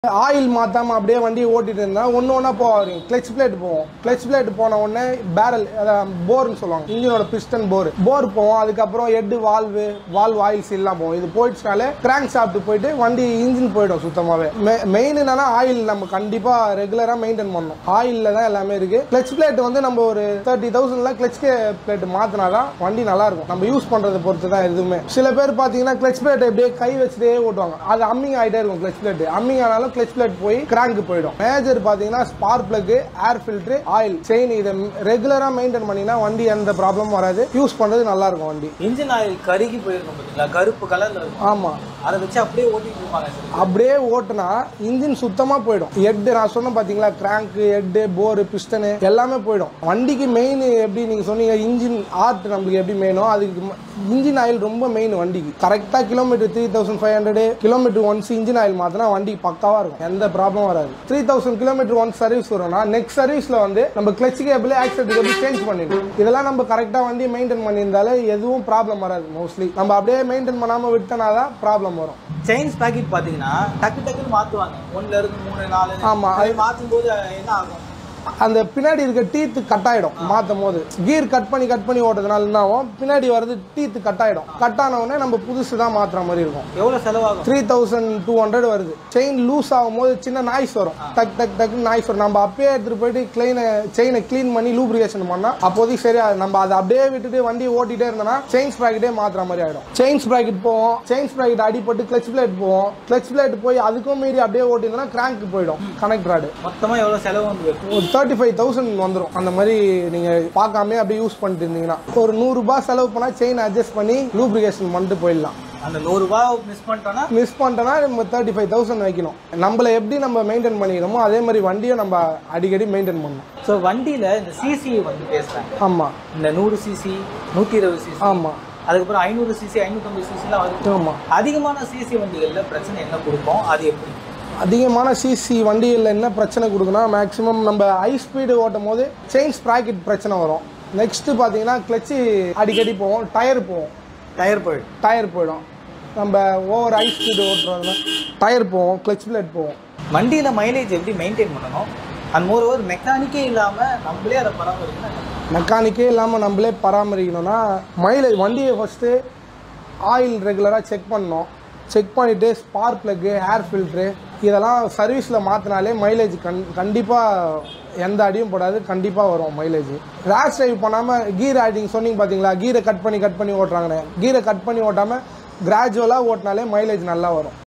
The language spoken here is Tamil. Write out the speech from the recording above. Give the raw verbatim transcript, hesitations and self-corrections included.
ஆயில் மாத்தாம அப்படியே வண்டி ஓட்டிட்டு இருந்தா ஒன்னு ஒண்ணா போவாங்க. கிளட்ச் பிளேட் போவோம். கிளட்ச் பிளேட் போன உடனே பேரல் போர்னு சொல்லுவாங்க. இன்ஜினோட பிஸ்டன் போர் போர் போவோம். அதுக்கப்புறம் ஹெட் வால்வு வால்வ் ஆயில்ஸ் எல்லாம் போவோம். இது போயிடுச்சுனாலே கிராங்க் ஷாஃப்ட் போயிட்டு வண்டி இன்ஜின் போயிடும் சுத்தமாவே. மெயின் என்னன்னா ஆயில் நம்ம கண்டிப்பா ரெகுலரா மெயின்டைன் பண்ணணும். ஆயில்ல தான் எல்லாமே இருக்கு. கிளட்ச் பிளேட் வந்து நம்ம ஒரு தேர்ட்டி தௌசண்ட்ல கிளட்ச் பிளேட் மாத்தினாதான் வண்டி நல்லா இருக்கும். நம்ம யூஸ் பண்றதை பொறுத்து தான் எதுவுமே. சில பேர் பாத்தீங்கன்னா கிளட்ச் பிளேட் எப்படியே கை வச்சுட்டே ஓட்டுவாங்க. அது அம்மிங் ஆயிட்டே இருக்கும். கிளட்ச் பிளேட் அம்மிங் ஆனாலும் கிளட்ச் பிளேட் போய் கிராங்க் போய்டும். மேஜர் பாத்தீங்கன்னா spark plug, air filter, oil, chain இத ரெகுலரா மெயின்டைன் பண்ணினா வண்டி எந்த ப்ராப்ளமும் வராது. யூஸ் பண்றது நல்லா இருக்கும். வண்டி இன்ஜின் ஆயில் கருகி போயிருக்கும் பாத்தீங்களா, கருப்பு கலர்ல இருக்கும். ஆமா, அதை வச்சு அப்படியே ஓட்டிட்டு இருப்பாங்க. அப்படியே ஓட்டுனா இன்ஜின் சுத்தமா போயிடும். ஹெட் நான் சொன்ன பாத்தீங்களா, கிராங்க், ஹெட், போர், பிஸ்டன் எல்லாமே போயிடும். வண்டிக்கு மெயின் எப்படி நீங்க சொன்னீங்க, இன்ஜின் ஆர்ட் நம்மளுக்கு எப்படி மெயினோ அதுக்கு இன்ஜின் ஆயில் ரொம்ப மெயின். வண்டிக்கு கரெக்டா kilometre three thousand five hundred kilometre once engine oil மாத்தினா வண்டி பக்காவா இருக்கும். எந்த ப்ராப்ளம் வராது. Three thousand kilometre once service வரும்னா நெக்ஸ்ட் சர்வீஸ்ல வந்து நம்ம clutch cable, accelerator cable change பண்ணிடணும். இதெல்லாம் நம்ம கரெக்டா வண்டி மெயின்டைன் பண்ணியிருந்தாலே எதுவும் ப்ராப்ளம் வராது. மோஸ்ட்லி நம்ம அப்படியே மெயின்டைன் பண்ணாம விட்டனாதான் ப்ராப்ளம் வரும். செயின்ஸ் பாக்கெட் பாத்தீங்கன்னா டக்கு டக்குன்னு மாத்துவாங்க. ஒன்னுல இருந்து மூணு நாலு. ஆமா, அது மாத்தும் போது என்ன ஆகும், அந்த பின்னாடி இருக்க டீத்து கட் ஆயிடும். மாத்தும் போது கீர் கட் பண்ணி கட் பண்ணி ஓட்டுறதுனால என்ன ஆகும், பின்னாடி வரது டீத்து கட் ஆயிடும். கட் ஆன உடனே நம்ம புதுசு தான் மாத்துற மாதிரி இருக்கும். எவ்வளவு செலவாகும்? த்ரீ தௌசண்ட் டூ ஹண்ட்ரட் வருது. செயின் லூஸ் ஆகும் போது சின்ன நாய்ஸ் வரும். டக் டக் டக் நாய்ஸ் வரும். நம்ம அப்பயே எடுத்துட்டு போயிட்டு கிளீனை செயினை கிளீன் பண்ணி லூப்ரிகேஷன் பண்ணா அப்போதைக்கு சரியா. நம்ம அதை அப்படியே விட்டுட்டு வண்டி ஓட்டிட்டே இருந்தோம்னா செயின் ஸ்ப்ராக்கெட்டே மாத்துற மாதிரி ஆயிடும். செயின் ஸ்ப்ராக்கெட் போவோம். செயின் ஸ்ப்ராக்கெட் அடிப்பட்டு கிளட்ச் பிளேட் போவோம். கிளட்ச் பிளேட் போய் அதுக்கும் மீறி அப்படியே ஓட்டினா கிராங்க் போயிடும். கனெக்ட் ராடு மொத்தமா எவ்வளவு செலவு வந்து தேர்ட்டி ஃபைவ் தௌசண்ட் வந்துடும். அந்த மாதிரி நீங்க பார்க்காம அப்படியே யூஸ் பண்ணிட்டு இருந்தீங்கன்னா ஒரு நூறு ரூபாய் செலவு பண்ணா செயின் அட்ஜஸ்ட் பண்ணி லூப்ரிகேஷன் பண்ணிட்டு போயிடலாம். அந்த நூறு ரூபாய் மிஸ் பண்ணிட்டோம்னா மிஸ் பண்ணிட்டோம்னா நம்ம தேர்ட்டி ஃபைவ் தௌசண்ட் வைக்கணும். நம்மள எப்படி நம்ம மெயின்டைன் பண்ணிக்கிறோமோ அதே மாதிரி வண்டியை நம்ம அடிக்கடி மெயின்டைன் பண்ணணும். ஸோ வண்டியில இந்த சிசி வந்து பேசுறாங்க. ஆமா, இந்த நூறு சிசி, நூத்தி இருபது சிசி, ஆமா, அதுக்கப்புறம் ஐநூறு சிசி, ஐநூத்தி சிசிலாம் வருது. ஆமா, அதிகமான சிசி வண்டிகள்ல பிரச்சனை என்ன கொடுக்கும், அது எப்படி? அதிகமான சிசி வண்டியில் என்ன பிரச்சனை கொடுக்குன்னா, மேக்ஸிமம் நம்ம ஹை ஸ்பீடு ஓட்டும் போது செயின் ஸ்ப்ராக்கெட் பிரச்சனை வரும். நெக்ஸ்ட் பார்த்தீங்கன்னா கிளட்சி அடிக்கடி போவோம். டயர் போவோம். டயர் போயிடும் டயர் போயிடும் நம்ம ஓவர் ஹை ஸ்பீடு ஓட்டுறதுனா டயர் போவோம். கிளட்ச் பிளேட் போவோம். வண்டியில் மைலேஜ் எப்படி மெயின்டைன் பண்ணணும்? அண்ட் மோர் ஓவர் மெக்கானிக்கே இல்லாமல் நம்மளே அதை பராமரிக்கணும். மெக்கானிக்கே இல்லாமல் நம்மளே பராமரிக்கணும்னா மைலேஜ் வண்டியை ஃபஸ்ட்டு ஆயில் ரெகுலராக செக் பண்ணணும். செக் பண்ணிவிட்டு ஸ்பார்க் பிளக்கு, ஏர் ஃபில்ட்ரு இதெல்லாம் சர்வீஸில் மாற்றினாலே மைலேஜ் கண் கண்டிப்பாக எந்த அடியும் போடாது. கண்டிப்பாக வரும் மைலேஜ். ரேஷ் ட்ரைவ் பண்ணாமல் கீர் ஆடிங் சொன்னீங்க பார்த்தீங்களா, கீரை கட் பண்ணி கட் பண்ணி ஓட்டுறாங்கன்னு. கீரை கட் பண்ணி ஓட்டாமல் கிராஜுவலாக ஓட்டினாலே மைலேஜ் நல்லா வரும்.